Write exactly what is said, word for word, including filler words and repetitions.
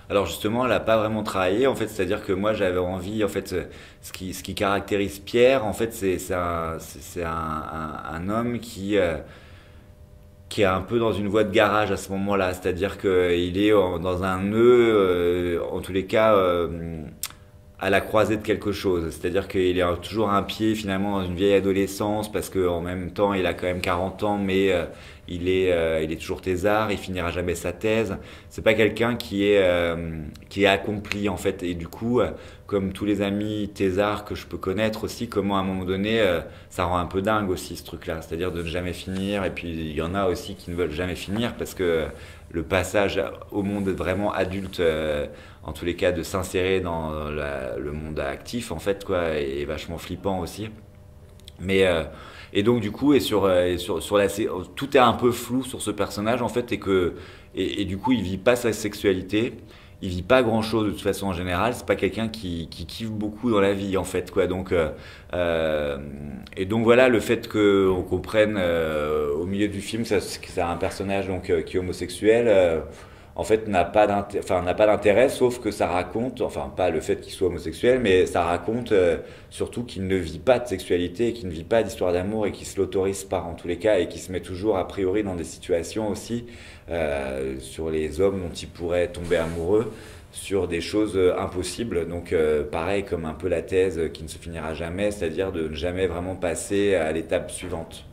Alors justement, elle n'a pas vraiment travaillé, en fait, c'est-à-dire que moi j'avais envie, en fait, ce qui, ce qui caractérise Pierre, en fait, c'est c'est un, c'est c'est un, un, un homme qui, euh, qui est un peu dans une voie de garage à ce moment-là, c'est-à-dire qu'il est en- dans un nœud, euh, en tous les cas, euh, à la croisée de quelque chose. C'est-à-dire qu'il est toujours un pied finalement dans une vieille adolescence parce qu'en même temps il a quand même quarante ans mais euh, il est euh, il est toujours thésard, il finira jamais sa thèse. C'est pas quelqu'un qui est euh, qui est accompli en fait et du coup euh, comme tous les amis thésards que je peux connaître aussi comment à un moment donné euh, ça rend un peu dingue aussi ce truc-là, c'est-à-dire de ne jamais finir et puis il y en a aussi qui ne veulent jamais finir parce que le passage au monde vraiment adulte euh, en tous les cas de s'insérer dans la- le monde actif en fait quoi est vachement flippant aussi mais euh, et donc du coup et sur euh, et sur sur la sé- tout est un peu flou sur ce personnage en fait et que et, et du coup il vit pas sa sexualité, il vit pas grand chose de toute façon en général, c'est pas quelqu'un qui, qui kiffe beaucoup dans la vie en fait quoi donc euh, euh, et donc voilà le fait que on comprenne euh, au milieu du film que ça, que c'est un personnage donc euh, qui est homosexuel euh, en fait n'a pas d'intérêt, enfin, n'a pas d'intérêt sauf que ça raconte, enfin pas le fait qu'il soit homosexuel, mais ça raconte euh, surtout qu'il ne vit pas de sexualité, qu'il ne vit pas d'histoire d'amour et qu'il se l'autorise pas en tous les cas et qu'il se met toujours a priori dans des situations aussi euh, sur les hommes dont il pourrait tomber amoureux sur des choses euh, impossibles. Donc euh, pareil comme un peu la thèse qui ne se finira jamais, c'est-à-dire de ne jamais vraiment passer à l'étape suivante.